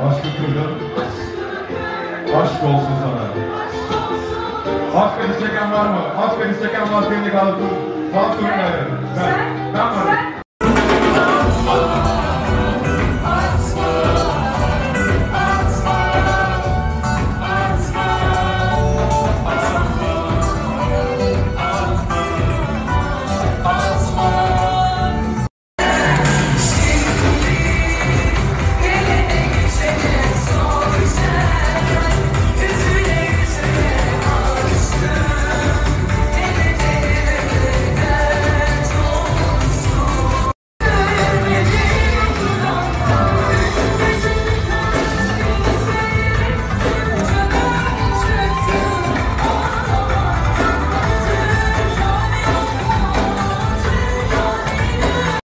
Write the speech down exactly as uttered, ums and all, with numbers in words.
Aşkı kırdın. Aşk olsun sana. Aşk acı çeken var mı? Aşk acı çeken var, seni kaldır. Kaldır beni. Ben, ben varım.